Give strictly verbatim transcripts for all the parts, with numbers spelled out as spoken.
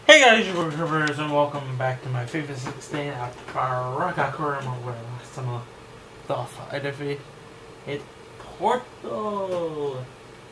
Hey guys, your Rivers, and welcome back to my FIFA sixteen at Braga Kurama, where last time I thought I defeated Porto.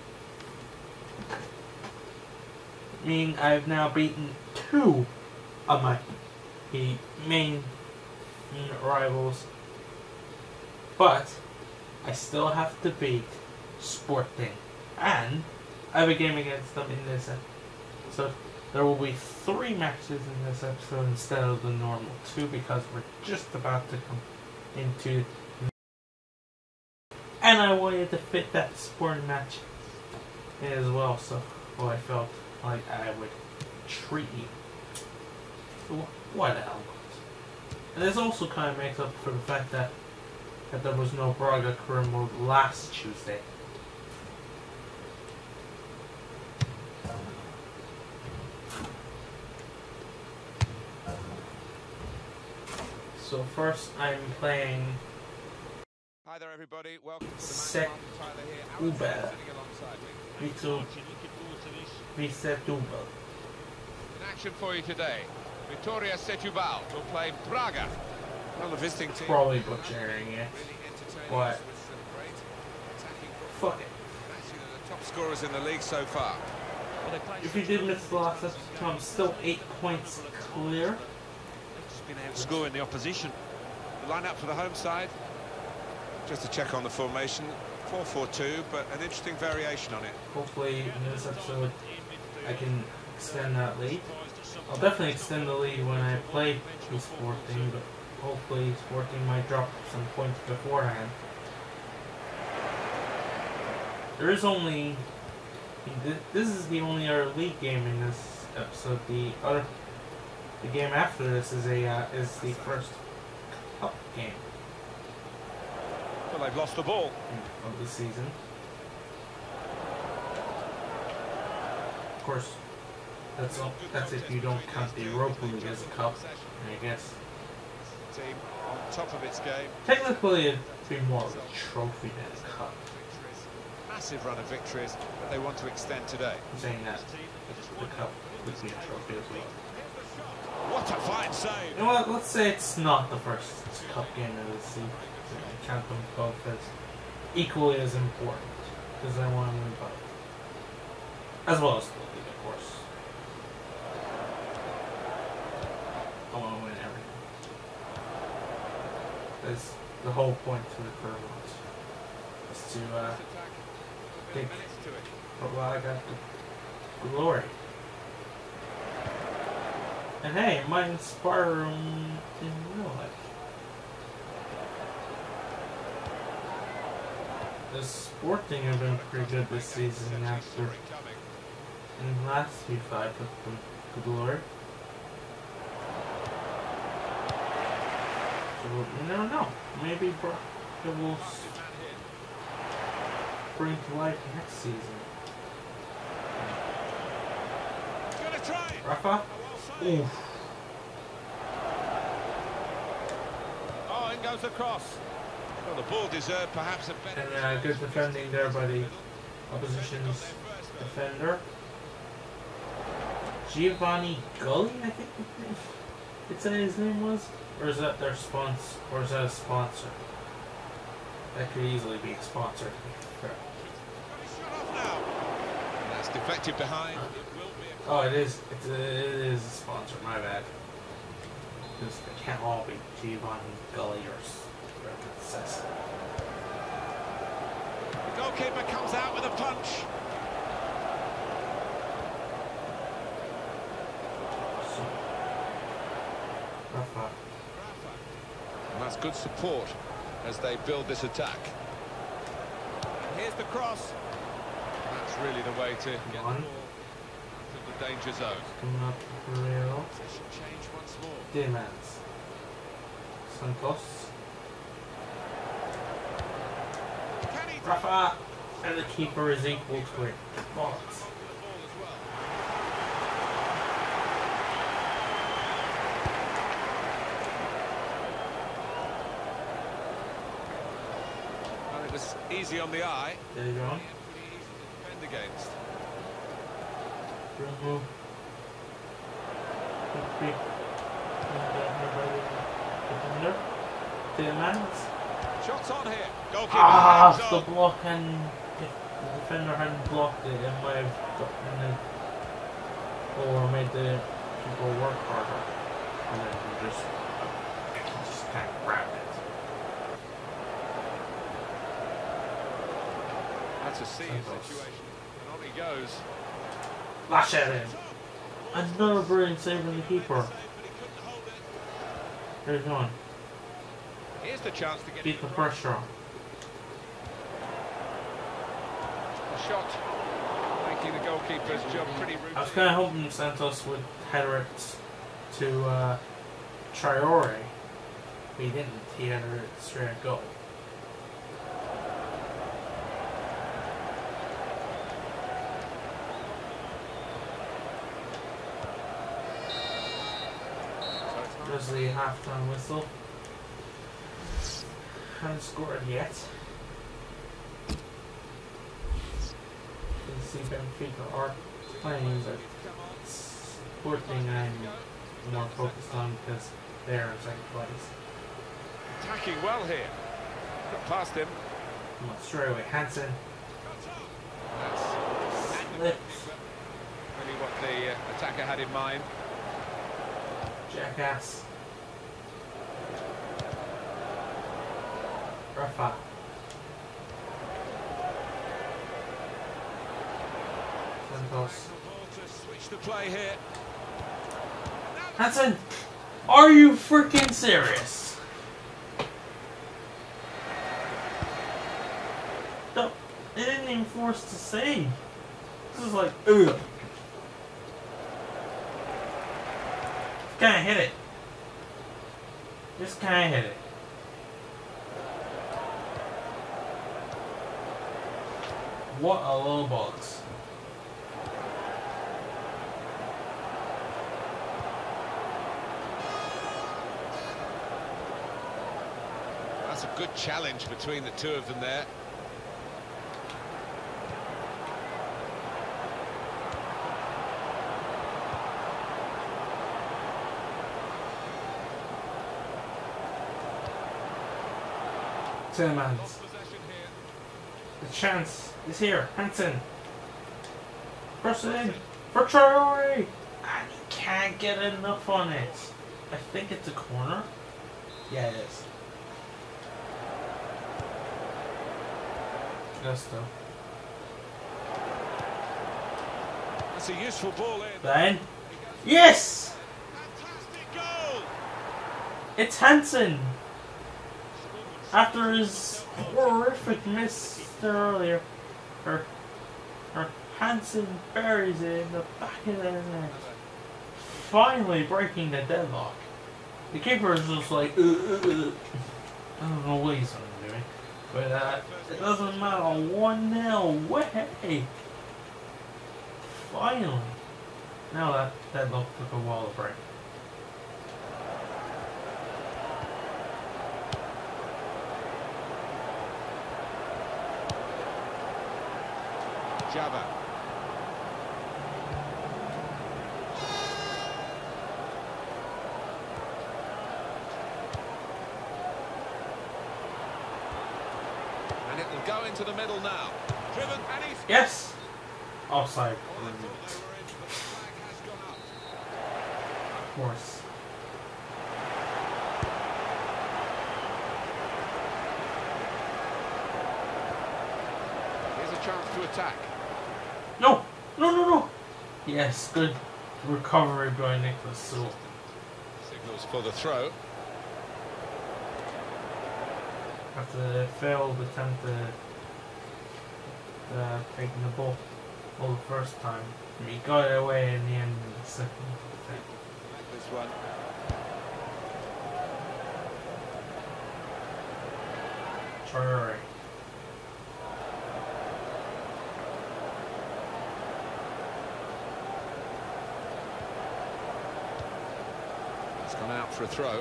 Meaning I've now beaten two of my main rivals, but I still have to beat Sporting, and I have a game against them in this episode. So there will be three matches in this episode instead of the normal two, because we're just about to come into, and I wanted to fit that Sporting match in as well, so well, I felt like I would treat you. Why the hell not? And this also kind of makes up for the fact that, that there was no Braga career mode last Tuesday. So first I'm playing Hi there everybody, welcome to the Set Uber. Vito Setúbal. In action for you today, Vitória Setúbal will play Braga. Well, the visiting team Probably butchering it. What? Fuck it. The top scorers in the league so far. If you did miss the last episode, I'm still eight points clear. Been outscoring the opposition. The line up for the home side. Just to check on the formation, four four two, but an interesting variation on it. Hopefully in this episode I can extend that lead. I'll definitely extend the lead when I play the Sporting, but hopefully Sporting might drop some points beforehand. There is only... This is the only other league game in this episode. The other... The game after this is a uh, is the first cup game. Well, they've lost the ball Of the season. Of course, that's all, that's if you don't count the Europa League as a cup, I guess. team on top of its game. Technically, it'd be more of a trophy than a cup. Massive run of victories that they want to extend today. I'm saying that the cup would be a trophy as well. What a fine save! You know what? Let's say it's not the first cup game of the season. I count them both as equally as important, because I want to win both, as well as the league, of course. I want to win everything. That's the whole point to the tournament, is to uh, think, well, I got the glory. And hey, it might inspire them in real life. The Sporting have been pretty good this season after in the last FIFA I took them to glory. So you never know. Maybe it will bring to life next season. Rafa? Oof. Oh, in goes the cross. Well, the ball deserved perhaps a better... And uh, good defending there by the opposition's defender. Giovanni Gulli, I think it said his name was? Or is that their sponsor? Or is that a sponsor? That could easily be a sponsor, to be fair. That's deflected behind. Oh, it is. It's a, it is a sponsor. My bad. Because they can't all be Giovanni Gulli or whatever it says. The goalkeeper comes out with a punch. So, Rafa. And that's good support as they build this attack. Here's the cross. That's really the way to get One. the ball out of the danger zone. Coming up Real. Change once more. Demons. Santos. Rafa. And the keeper is equal to it. Box. Well, it was easy on the eye. There you go. Pretty easy to defend against. Bruno. Could be. Defender. Tielemans. Shots on here. Goalkeeper. Ah, hands the on. block, and if the defender hadn't blocked it, it might have gotten it or made the people work harder. And then you just, you just can't grab it. That's a serious situation. And on he goes. Lash at him. Another brilliant save from the keeper. There's one. Here's the chance to get Keep the pressure on. a shot. Making the goalkeeper's job pretty routine. I was kind of hoping Santos would header it to uh, Traore. But he didn't. He headed it straight at goal. There's the halftime whistle. Haven't scored yet. You can see Benfica are playing that Sporting I'm more focused on because they're in second place. Attacking well here. Got past him. Come on, straight away, Hansen That's slips. really what the uh, attacker had in mind. Jackass. Rafa. Santos. Switch the play here. Hansen! Are you freaking serious? No, they didn't even force to save. This is like, ugh. Can't hit it. Just can't hit it. What a low box. That's a good challenge between the two of them there. Tielemans. The chance is here. Hansen. Press it in for Traore. And he can't get enough on it. I think it's a corner. Yeah, it is. Gusto. That's a useful ball in. Then. Yes! Fantastic goal! It's Hansen. After his horrific miss there earlier, her, her Hansen buries it in the back of the net, finally breaking the deadlock. The keeper is just like, uh, uh, uh. I don't know what he's doing, but uh, it doesn't matter. one nil way. Finally. Now that deadlock took a while to break. Java. And it will go into the middle now. Driven and he's... Yes! Offside. Well, I thought they were in, but the flag has gone up. Of course. Here's a chance to attack. No! No, no, no! Yes, good recovery by Nicholas Sewell. Signals for the throw. After the failed attempt at uh, taking the ball all the first time, he got it away in the end of the second thing. This one. Traore. It's gone out for a throw.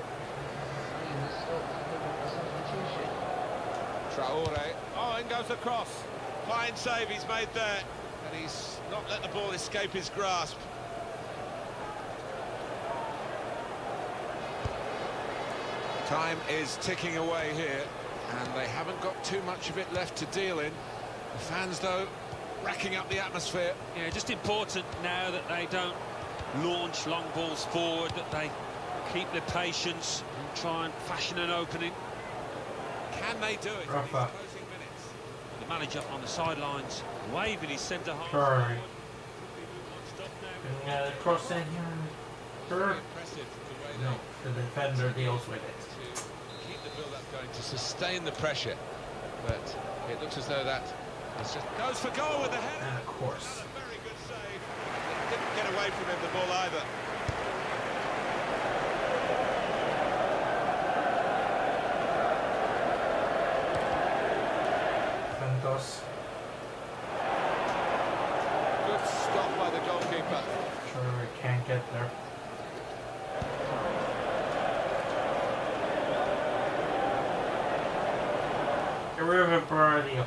Traore. Oh, in goes the cross. Fine save he's made there. And he's not let the ball escape his grasp. Time is ticking away here, and they haven't got too much of it left to deal in. The fans, though, racking up the atmosphere. Yeah, just important now that they don't launch long balls forward, that they keep their patience and try and fashion an opening. Can they do it? Rafa. The manager on the sidelines waving his centre half. Sorry. Uh, cross in here. Sure. No, the defender deals with it. To keep the build-up going, to sustain the pressure, but it looks as though that is just goes for goal with the head. And of course. A very good save. It didn't get away from him, the ball either. Ventos. Good stop by the goalkeeper. Sure, we can't get there. River Bardio.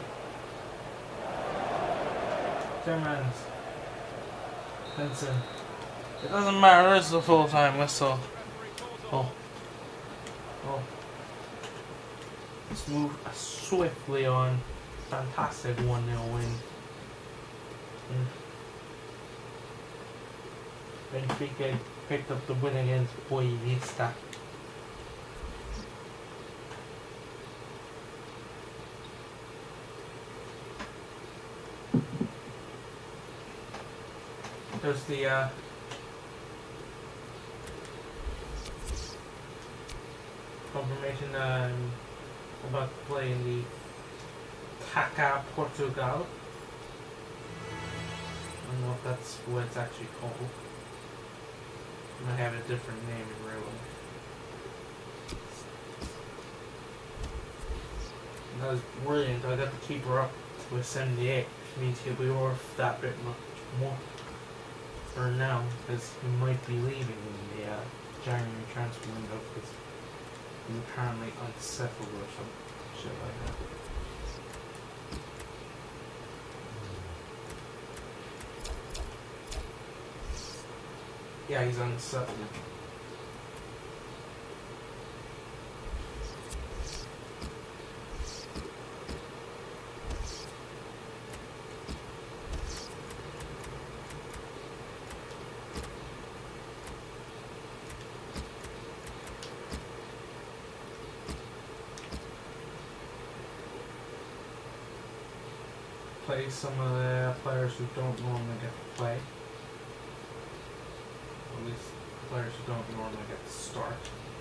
Timmons. Vincent. It doesn't matter, it's the full time whistle. Oh. Oh. Let's move swiftly on. Fantastic one nil win. Mm. Benfica picked up the win against Boavista. There's the uh, confirmation that I'm about to play in the Taca Portugal. I don't know if that's what it's actually called. It might have a different name in real life. And that was brilliant. I got the keeper up to a seventy-eight, which means he'll be worth that bit much more for now, because he might be leaving in the uh, January transfer window because he's apparently unsettled or some shit like that. Yeah, he's unsettled. Play some of the players who don't normally get to play. At least players who don't normally get to start.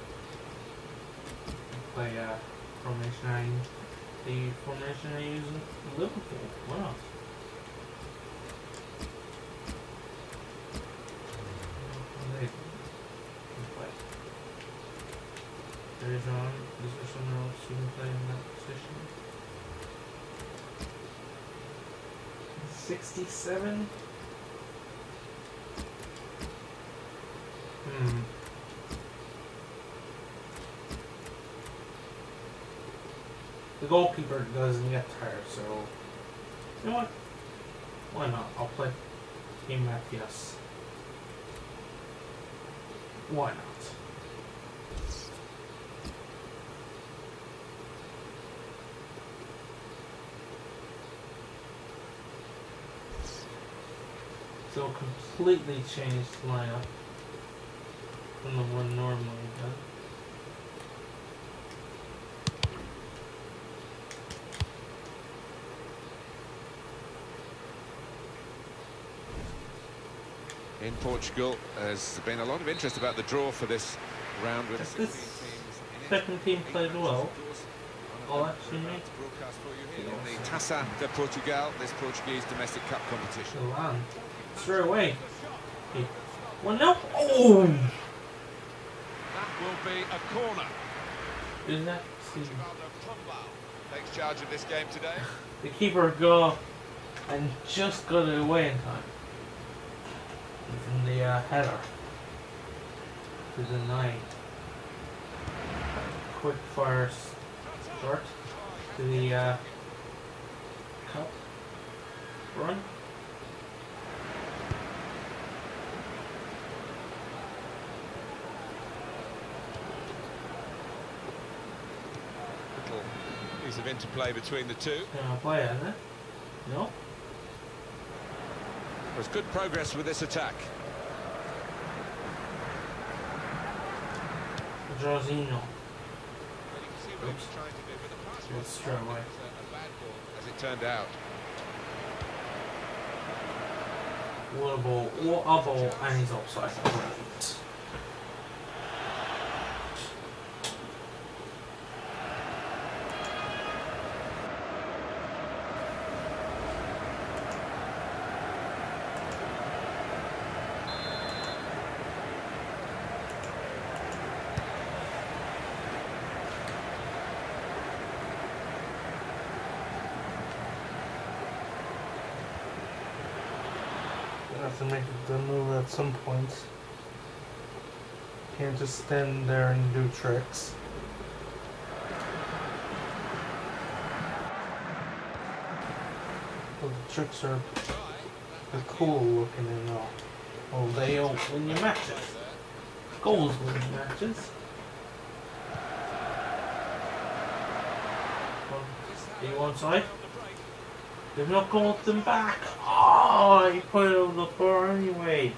Play uh, formation I the formation I use in Liverpool. Why not? They can play. There's on. Is there someone else who can play in that position? sixty-seven? Hmm. The goalkeeper doesn't get tired, so you know what? Why not? I'll play Team Matthias. Why not? So completely changed lineup from the one normally does. In Portugal, there's been a lot of interest about the draw for this round with This second team played well. All actually made in the Taça de Portugal, this Portuguese domestic cup competition. Milan. Straight away. Okay. One now. Oh! That will be a corner. Is that see? Takes charge of this game today. The keeper go and just got it away in time. From the uh, header to the nine. Quick fire start to the uh, cup run. interplay between the two. Gonna play it, eh? No? There's good progress with this attack. Jorginho. Well, you can see what he was trying to do, but the pass Yes, was straight away. a bad ball, as it turned out. What a ball, what a ball, and he's offside. Brilliant. Have to make the move at some point. Can't just stand there and do tricks. Well, the tricks are they're cool looking and all. Well, they don't win your matches. Goals win your matches. Well, are you onside? They've not called them back. Oh, he put it on the floor anyway.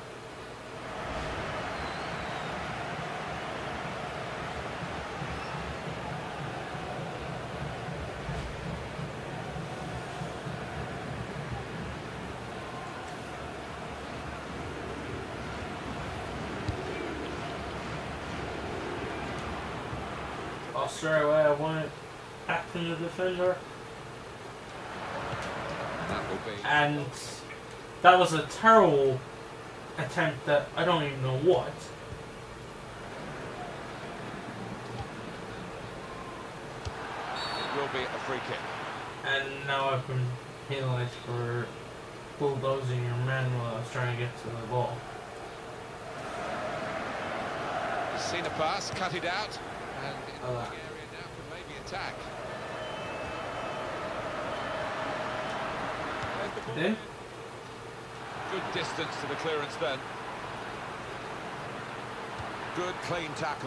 Oh, straight away I want it back from the defender. That will be. And that was a terrible attempt that I don't even know what. It will be a free kick. And now I've been penalized for bulldozing your man while I was trying to get to the ball. Seen a pass, cut it out, and in the Oh. wing area now can maybe attack. There's the ball Then? in. Good distance to the clearance then. Good clean tackle.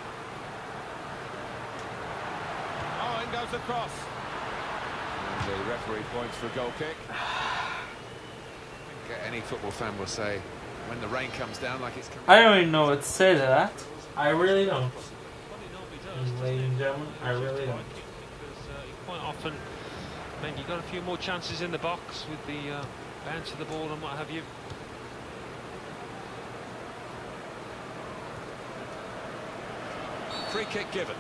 Oh, in goes the cross. And the referee points for a goal kick. I think any football fan will say, when the rain comes down like it's coming. I don't even know what to say to that. I really don't. What he normally does, And ladies and gentlemen, I really don't. because uh, he quite often, I mean, you got a few more chances in the box with the uh, bounce of the ball and what have you. Free kick given.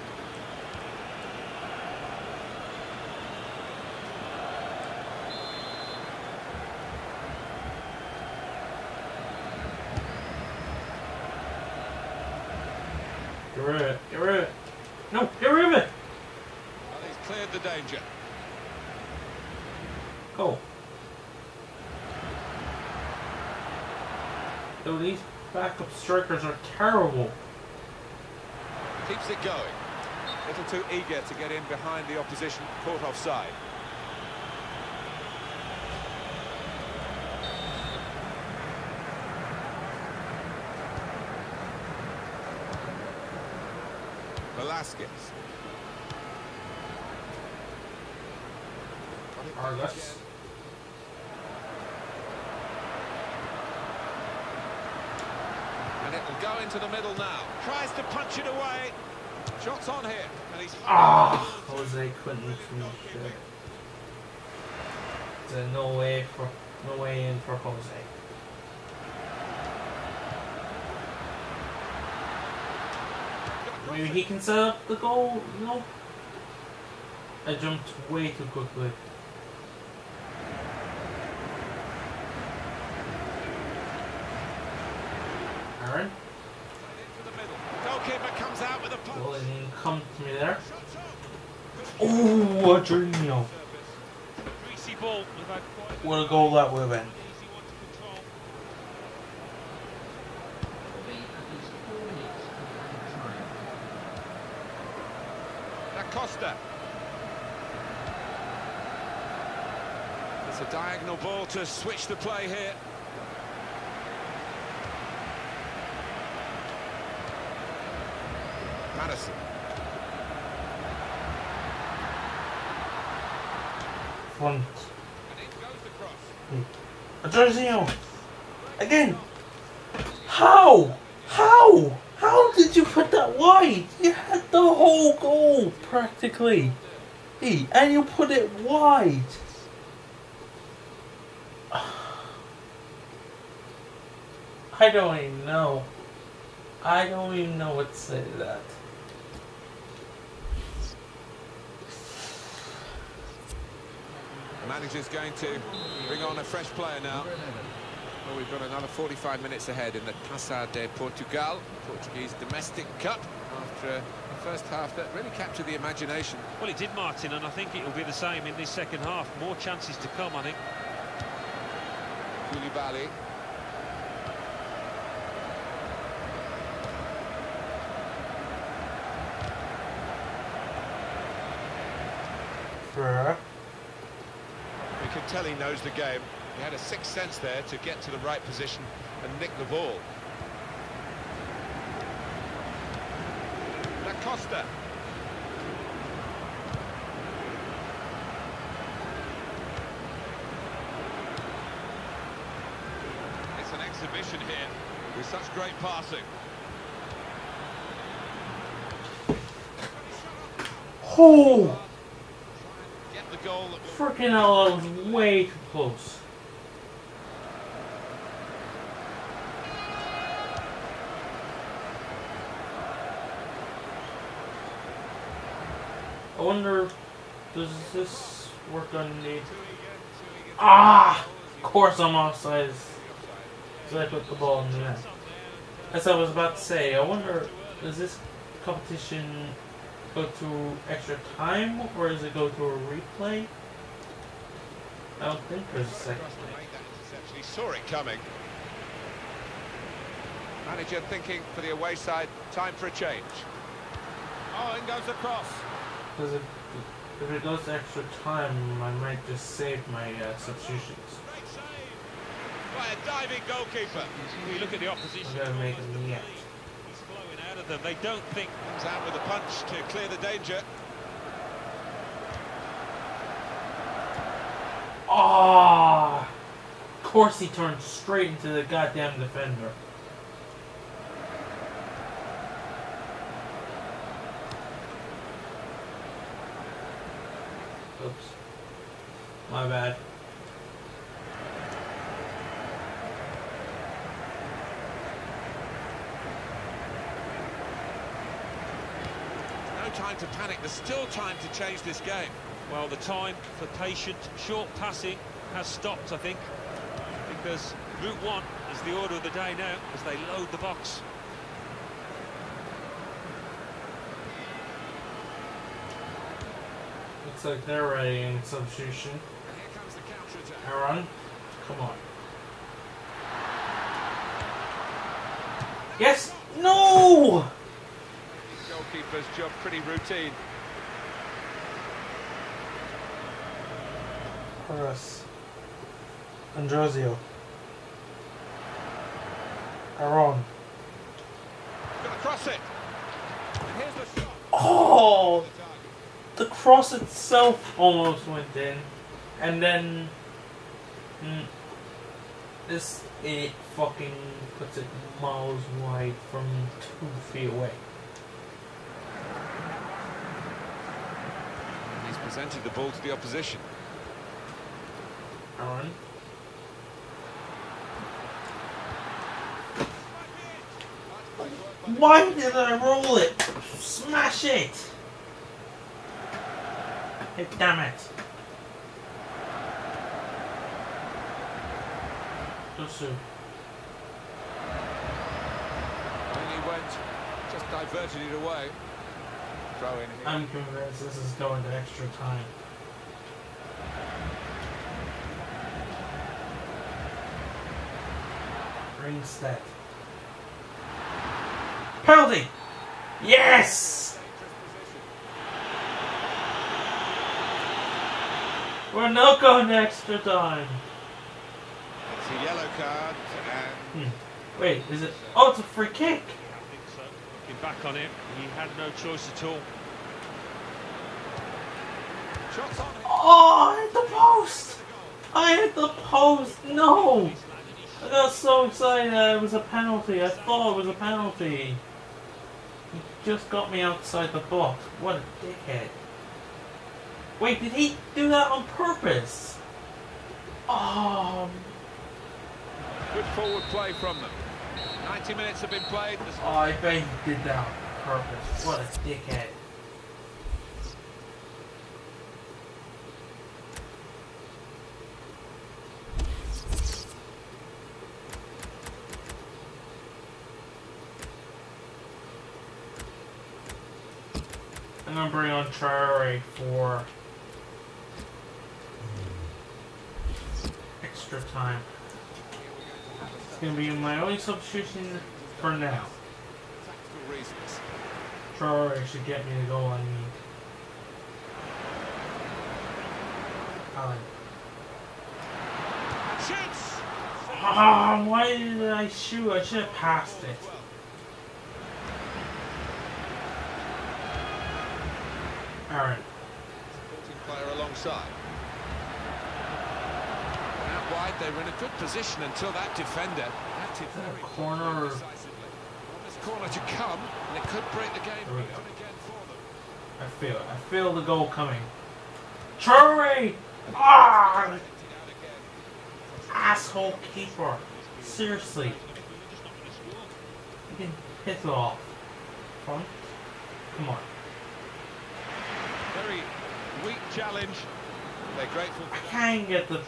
Get rid of it. Get rid of it. No, get rid of it. Well, he's cleared the danger. Go. Though these backup strikers are terrible. Keeps it going. A little too eager to get in behind the opposition, caught offside. Velasquez. Argus. And it will go into the middle now. Tries to punch it away. Shots on here. And he's... Ah, Jose couldn't finish it. There's no way for no way in for Jose. Maybe he can set up the goal. No, I jumped way too quickly. Aaron, into the middle. Goalkeeper comes out with a punch. well, it didn't come to me there. Oh, Adriano! Greasy ball. We've had quite What a goal that would have been. an easy one to control. Da Costa. It's a diagonal ball to switch the play here. Madison. front. And in goes the cross. Jorginho! Again! How? How? How did you put that wide? You had the whole goal, practically. Hey, and you put it wide. I don't even know. I don't even know what to say to that. The manager's going to bring on a fresh player now. Well, we've got another forty-five minutes ahead in the Taça de Portugal, Portuguese domestic cup, after a first half that really captured the imagination. Well, it did, Martin, and I think it will be the same in this second half. More chances to come, I think. Koulibaly. Bruh. We can tell he knows the game. He had a sixth sense there to get to the right position and nick the ball. Da Costa. It's an exhibition here with such great passing. Oh! Get the goal that will... Freaking hell, that was way too close. I wonder, does this work on the... Ah! Of course I'm offside. So I put the ball in the net. As I was about to say, I wonder, does this competition go to extra time, or does it go to a replay? I don't think there's a second play. He saw it coming. Manager thinking for the away side, time for a change. Oh, in goes the cross. Because if, if it goes to extra time, I might just save my uh, substitutions. Great save by a diving goalkeeper. You look at the opposition. I'm gonna make a net. He's flowing out of them. They don't think. Comes out with a punch to clear the danger. Ah! Of course he turned straight into the goddamn defender. Oops. My bad. No time to panic. There's still time to change this game. Well, the time for patient, short passing has stopped, I think, because route one is the order of the day now as they load the box. Looks like they're ready in substitution. And here comes the counter-attack. Aaron, come on. Yes! No! Goalkeeper's job pretty routine. For us. Androzio. Aaron. Gonna cross it. And here's the shot. Oh! The cross itself almost went in. And then... Mm, this idiot fucking puts it miles wide from two feet away. He's presented the ball to the opposition. Aaron. Why did I roll it? Smash it! Hey, damn it. Too soon. And he went, just diverted it away. Throw in here. I'm convinced this is going to extra time. Ringstead. Penalty! Yes! We're not going to extra time. It's a yellow card and... Hmm. Wait, is it? Oh, it's a free kick! I think so. Looking back on it, he had no choice at all. Shots on it. Oh, hit the post! I hit the post! No! I got so excited that it was a penalty. I thought it was a penalty. He just got me outside the box. What a dickhead. Wait, did he do that on purpose? Oh. Good forward play from them. ninety minutes have been played. Oh, I bet he did that on purpose. What a dickhead. I'm gonna bring on Traore for extra time. It's gonna be my only substitution for now. Traore should get me the goal I need. Alan. Ah, why did I shoot? I should have passed it. Aaron. Player alongside. Out wide, they were in a good position until that defender acted very corner. This corner to come, and it could break the game open again for them. I feel it. I feel the goal coming. Traore! Ah! Asshole keeper. Seriously. You can piss it off. Front? Come on. Very weak challenge. They're grateful. I can't get the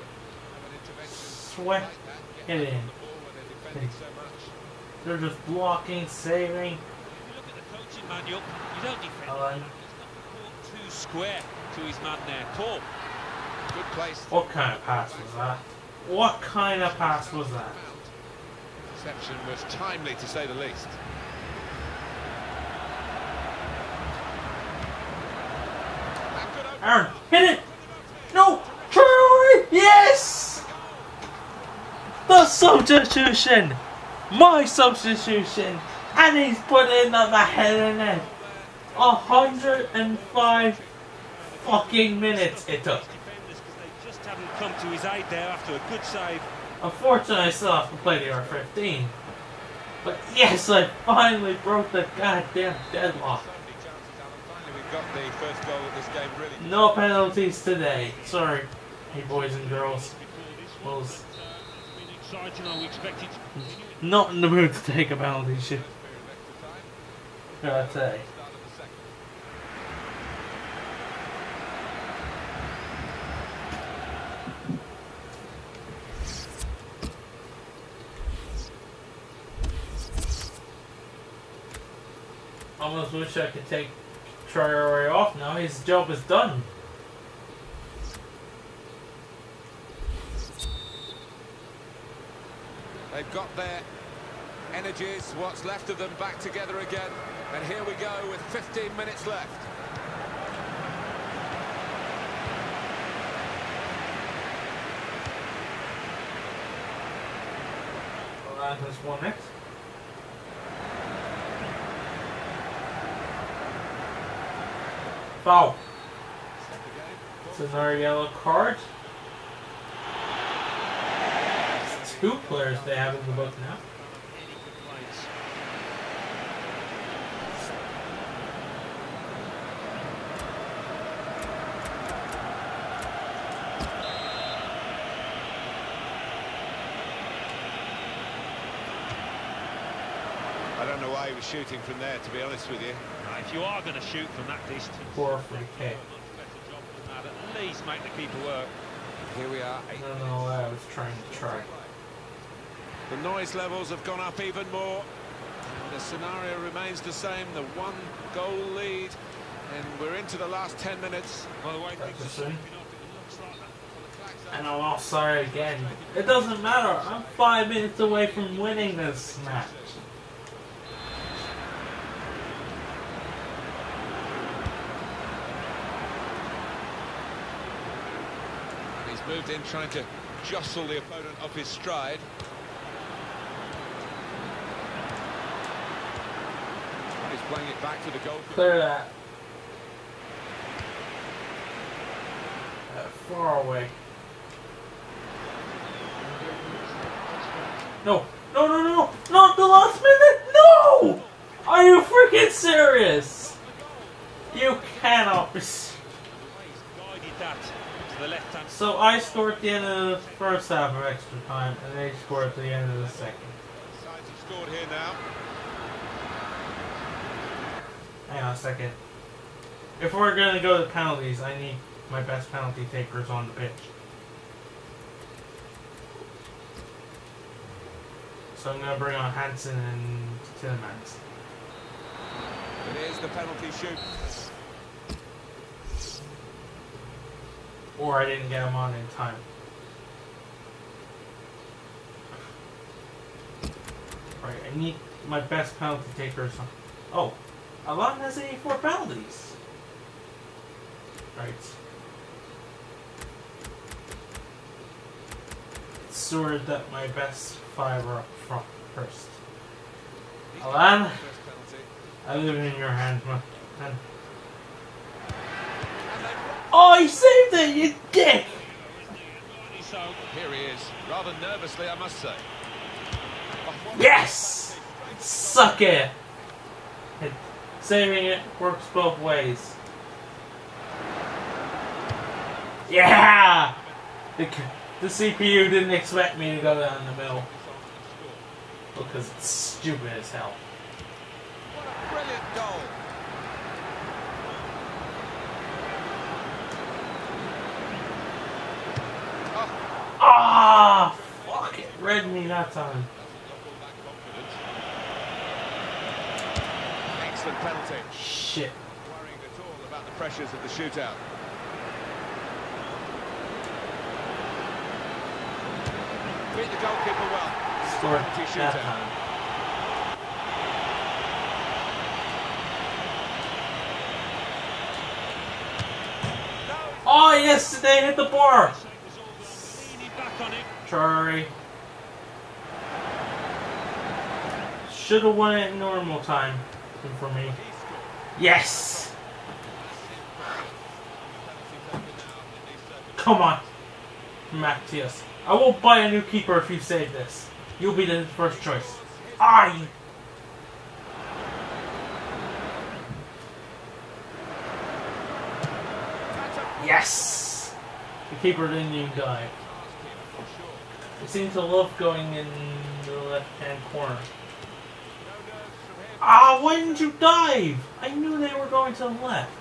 sweat hit in. They're just blocking, saving. If you look at the coaching manual, you don't defend. Alan. Too square to his man there. Paul. Good place. What kind of pass was that? What kind of pass was that? Reception was timely, to say the least. Aaron, hit it! No! Traore! Yes! The substitution! My substitution! And he's put in the head in it. one hundred five fucking minutes it took. They just haven't come to his aid there after a good save. Unfortunately, I still have to play the R fifteen. But yes, I finally broke the goddamn deadlock. We've got the first goal of this game, really. No penalties today. Sorry, hey boys and girls. Well, not in the mood to take a penalty shoot. Gotta say. Almost wish I could take Traore off now. His job is done. They've got their energies, what's left of them, back together again. And here we go with fifteen minutes left. Well, that has won it. Foul. It's another yellow card. It's two players they have in the book now. I don't know why he was shooting from there, to be honest with you. If you are going to shoot from that distance, Poor free kick. better job than that. At least make the keeper work. Here we are. I don't know what I was trying to try. The noise levels have gone up even more. The scenario remains the same, the one goal lead, and we're into the last ten minutes. By the way, That's things a are sin. shaping up. It looks like that. And I'm offside again. It doesn't matter. I'm five minutes away from winning this match. He's moved in, trying to jostle the opponent off his stride. He's playing it back to the goalkeeper. Clear that. far away. No, no, no, no, not the last minute. No! Are you freaking serious? You cannot be. So I scored at the end of the first half of extra time, and they scored at the end of the second. Scored here now. Hang on a second. If we're going to go to penalties, I need my best penalty takers on the pitch. So I'm going to bring on Hansen and Tillemans. It is the penalty shoot. Or I didn't get him on in time. Right, I need my best penalty takers on. Oh, Alan has eighty-four penalties. Right. Sure that my best five are up front first. Alan, I leave it in your hands, man. And oh, he saved it, you dick! Here he is, rather nervously, I must say. Yes! Suck it! it! Saving it works both ways. Yeah! The, the C P U didn't expect me to go down the middle. Because it's stupid as hell. What a brilliant goal! Ah! Fuck it! Read me that time. Excellent penalty. Shit. Worrying at all about the pressures of the shootout. Beat the goalkeeper well. Scored Penalty that shootout. time. Oh yes, they hit the bar. Sorry. Should have won it in normal time for me. Yes. Come on, Matthias. I won't buy a new keeper if you save this. You'll be the first choice. I. Yes. The keeper didn't even dive. They seem to love going in the left-hand corner. Ah, why didn't you dive? I knew they were going to the left.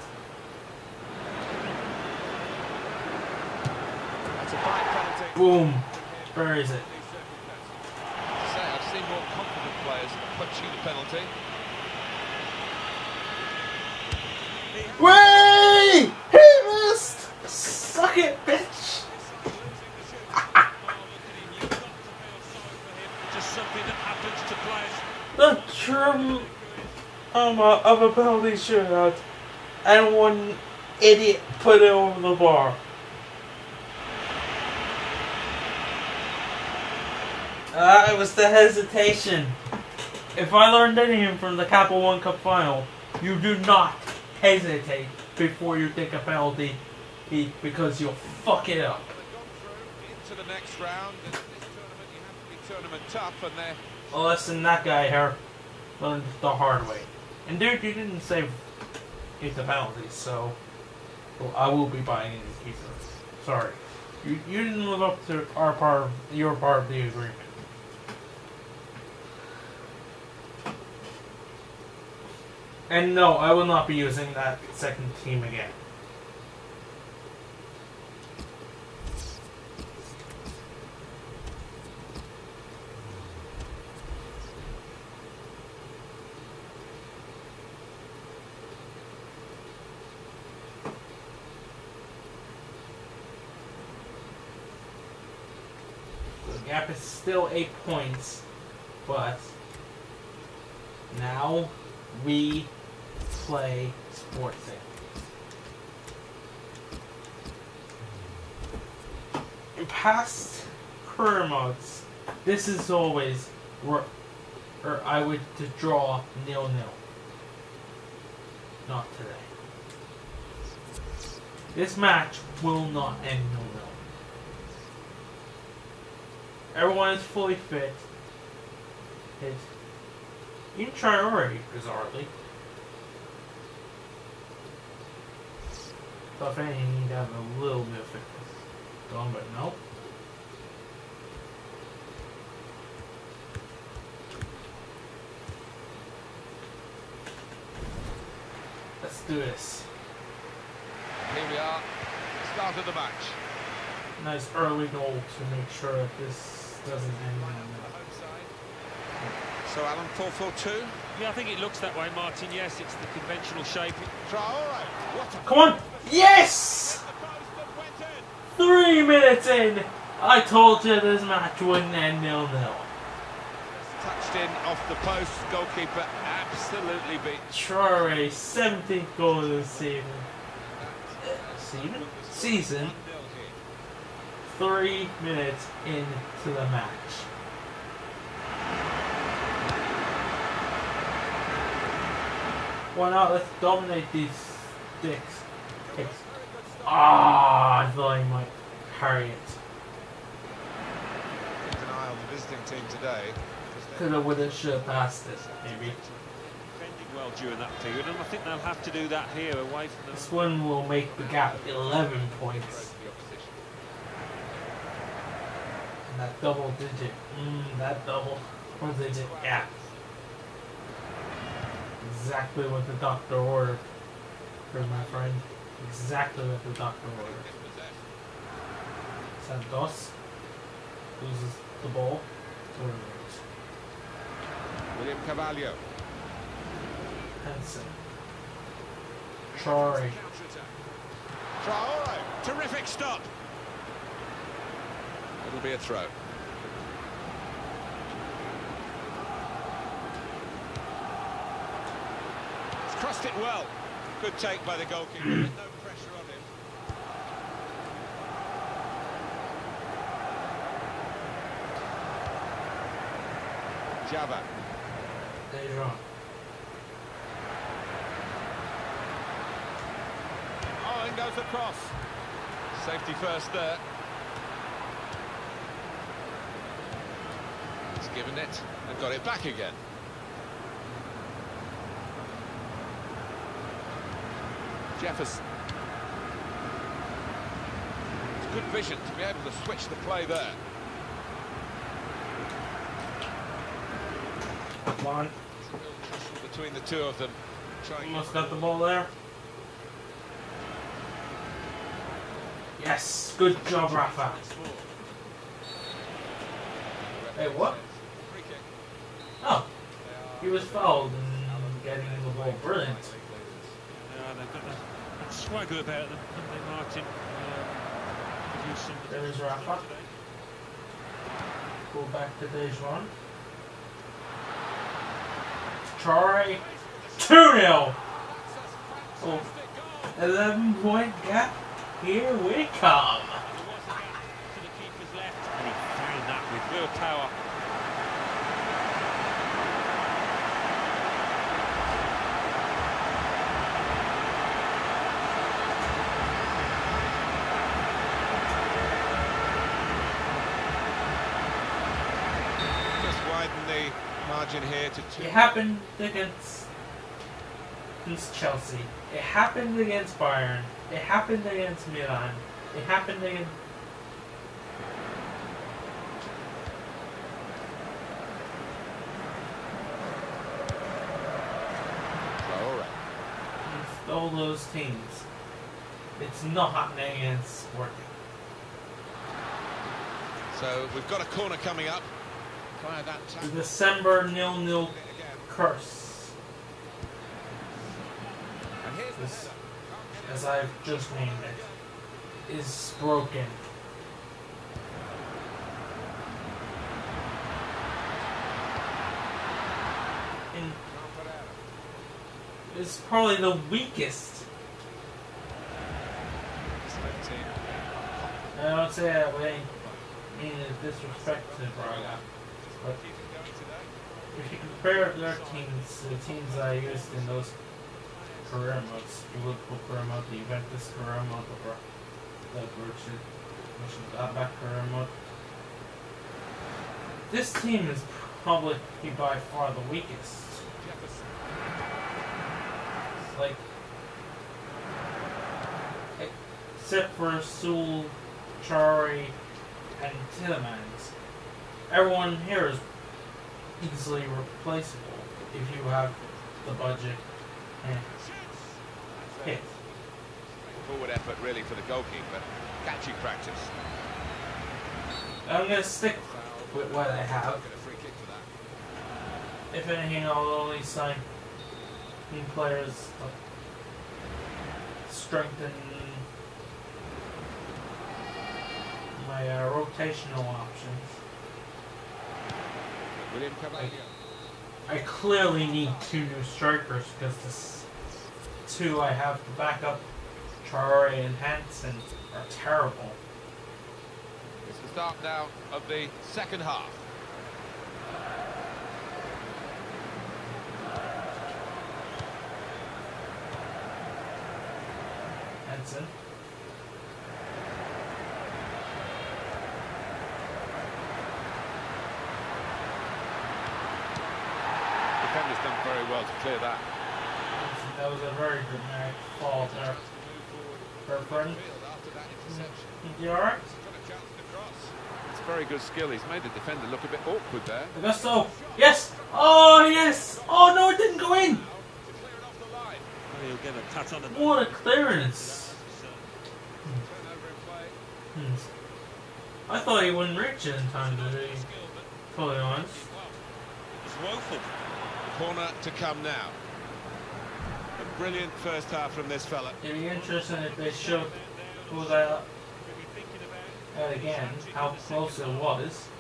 That's a fine penalty. Boom. Where is it? Say, I've seen more confident players punching the penalty. Way! He missed! Suck it, bitch! Just something that happens to players. The trim um, uh, of a penalty shootout, and one idiot put it over the bar. Uh, it was the hesitation. If I learned anything from the Capital One Cup final, you do not hesitate before you take a penalty because you'll fuck it up. Into the next round. In this tournament, you have to be tournament tough, and they're Well, listen, that guy here learned the hard way. And dude, you didn't save eight the penalties, so well, I will be buying a new keeper. Sorry, you you didn't live up to our part, of, your part of the agreement. And no, I will not be using that second team again. The gap is still eight points, but now we play Sporting. In past career modes, this is always where, or I would to draw nil nil. Not today. This match will not end nil nil. Everyone is fully fit. It's even Traore, bizarrely. So if anything, you need to have a little bit of fitness going, but no. Let's do this. Here we are, start of the match. Nice early goal to make sure that this doesn't end in a So Alan, four four two. Yeah, I think it looks that way, Martin. Yes, it's the conventional shape. Traore. What a Come on! Yes! Three minutes in! I told you this match wouldn't end nil nil. touched in off the post. Goalkeeper absolutely beat. Traore, seventeenth goal of the season. Season? Season. Three minutes into the match. Why not? Let's dominate these sticks. Kicks. Ah, I thought he might carry it. Keep an eye on the visiting team today. Coulda, woulda, shoulda passed it, maybe. Defending well during that period, and I think they'll have to do that here away from the... This one will make the gap eleven points. And that double digit, mmm, that double digit gap. Exactly what the doctor ordered. For my friend. Exactly what the doctor ordered. Santos loses the ball. William Carvalho. Henson. Traore. Traore. Terrific stop. It'll be a throw. He's crossed it well. Good take by the goalkeeper. There's no pressure on him. Java. Dejan. Oh, in goes the cross. Safety first there. He's given it and got it back again. Jefferson. It's good vision to be able to switch the play there. Come on. It's a real tussle between the two of them. Trying Almost got the ball there. Yes, good job, Rafa. Hey, what? Free kick. Oh, he was fouled and getting the ball. Brilliant. Yeah, they've got a, a swagger about them, haven't they, Martin? Um, produced some- There's Rafa. Go back to Dejan. Traore. two nil. So, eleven point gap. Here we come. There was a gap to the keeper's left, and he found that with real power. Just widen the margin here to two. It happened against, against Chelsea. It happened against Bayern. It happened against Milan. It happened against... Traore. against all those teams. It's not happening against Sporting. So we've got a corner coming up. Fire that The tackle. December nil nil Again. curse, And here's the This- header. as I've just named it, is broken. And it's probably the weakest. seventeen. I don't say that with any, any disrespect to Braga, but Keep it going today. if you compare their teams to the teams I used in those career modes. The Liverpool career mode, the Juventus career mode, or the Borussia Mönchengladbach career mode. This team is probably by far the weakest. It's like, except for Sul, Chari, and Tillemans, everyone here is easily replaceable if you have the budget and hit. Forward effort really for the goalkeeper. Catching practice. I'm going to stick with what I have. If anything, I'll only sign new players to strengthen my uh, rotational options. William Carvalho. I, I clearly need two new strikers because this two I have to back up Traore and Hansen are terrible. It's the start now of the second half. Hansen. Defender's done very well to clear that. That was a very dramatic fall there. Her friend. You alright? It's very good skill. He's made the defender look a bit awkward there. Augusto. Yes! Oh, yes! Oh, no, it didn't go in! He'll get a touch on the What a clearance! Hmm. I thought he wouldn't reach it in time, to be totally honest. It's woeful. Corner to come now. A brilliant first half from this fella. It'd be interesting if they showed who that uh, again, how close it was.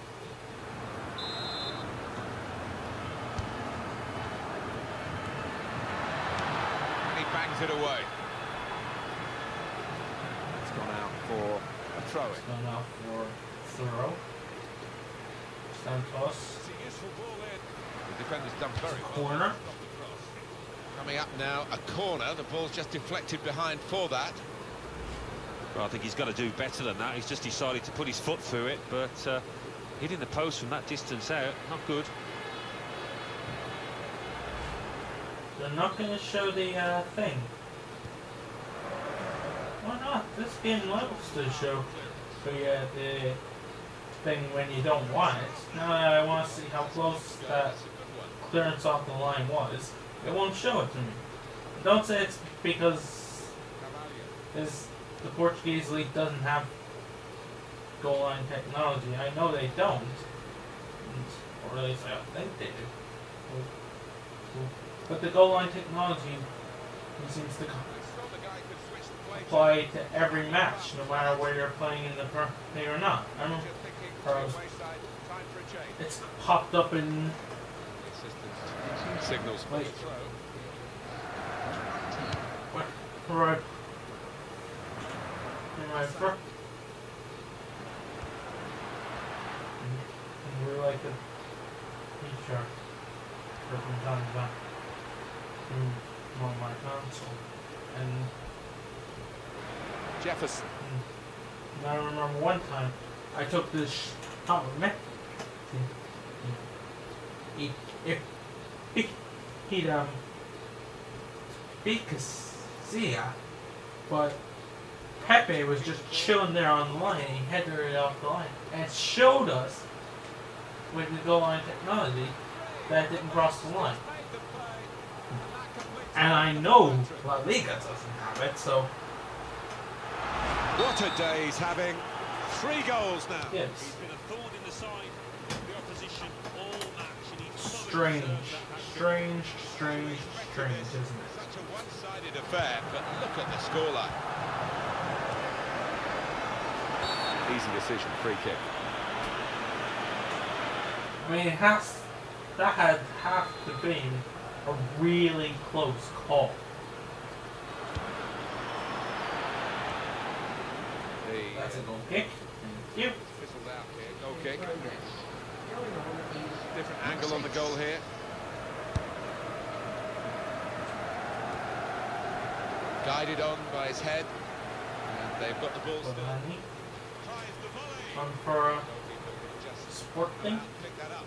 He bangs it away. It's gone out for a throw-in. It's gone out for Thorough. Santos. The defender's done very well. Corner. Coming up now, a corner. The ball's just deflected behind for that. Well, I think he's got to do better than that. He's just decided to put his foot through it, but uh, hitting the post from that distance out, not good. They're not going to show the uh, thing. Why not? This game loves to show the, uh, the thing when you don't want it. Now that I want to see how close that clearance off the line was, it won't show it to me. Don't say it's because it's, the Portuguese league doesn't have goal line technology. I know they don't, or at least I don't think they do. But the goal line technology seems to apply to every match, no matter where you're playing in the thing or not. I remember was, it's popped up in signals. Wait. What? Right. Right. And we like the feature from time to time on my console. And Jefferson. And I remember one time I took this shot with me. He, if he, he'd um beat Casilla, but Pepe was just chilling there on the line and he headed it off the line. And it showed us with the goal line technology that it didn't cross the line. And I know La Liga doesn't have it, so. What a day he's having. Three goals now. Yes. He's been a thorn in the side of the opposition all match. And he's Strange, strange, strange, strange, isn't it? Such a one-sided affair, but look at the scoreline. Easy decision, free kick. I mean, it has, that had have to be a really close call. The, That's a goal kick. Thank you. Fizzled out here, goal kick. Different angle on the goal here. guided on by his head, and they've got the ball still. One for a sport thing. Pick that up.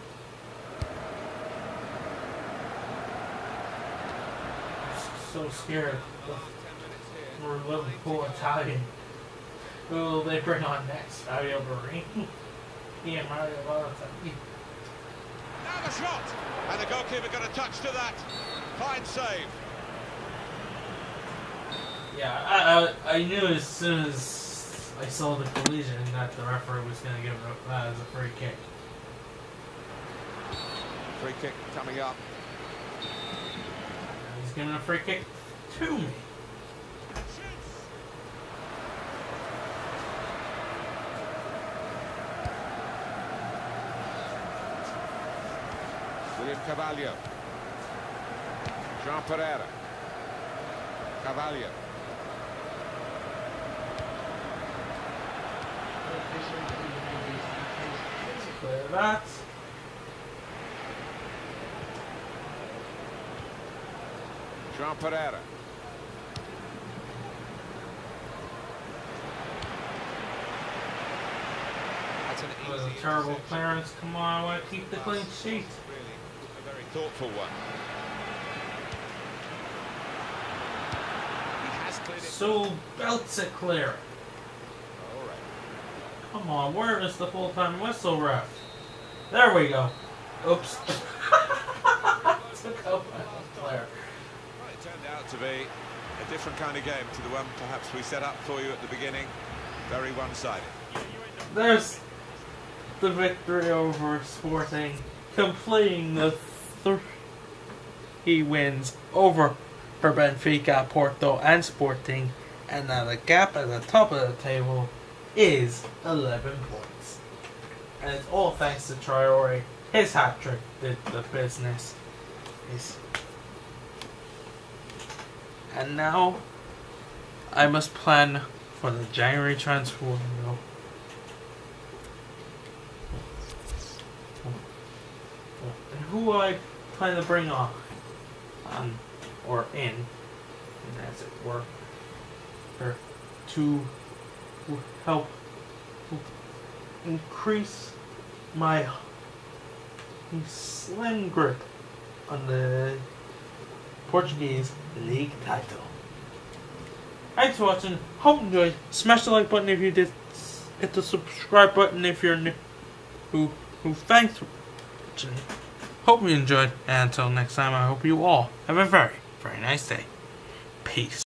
So scared for Liverpool Italian. Who will they bring on next? Fabio Borini? Yeah, Mario Balotelli. Now the shot! And the goalkeeper got a touch to that. Fine save. Yeah, I, I, I knew as soon as I saw the collision that the referee was going to give that as a free kick. Free kick coming up. He's giving a free kick to me. William Carvalho. Jean Pereira. Carvalho. Clear that. Jean Pereira. That's an It was a easy terrible interception. clearance. Come on, I want to keep the clean sheet. Really a very thoughtful one. He has cleared it. So belts it clear. All right. Come on, where is the full-time whistle ref? There we go. Oops. Took out my player. Well, it turned out to be a different kind of game to the one perhaps we set up for you at the beginning. Very one-sided. There's the victory over Sporting, completing the three wins over for Benfica, Porto and Sporting, and now the gap at the top of the table is eleven points. And it's all thanks to Traore. His hat-trick did the business. His and now I must plan for the January transfer window. And who will I plan to bring on, on or in, as it were, or to help increase my slim grip on the Portuguese league title. Thanks for watching. Hope you enjoyed. Smash the like button if you did. Hit the subscribe button if you're new. Who, who thanks for watching. Hope you enjoyed. And until next time, I hope you all have a very, very nice day. Peace.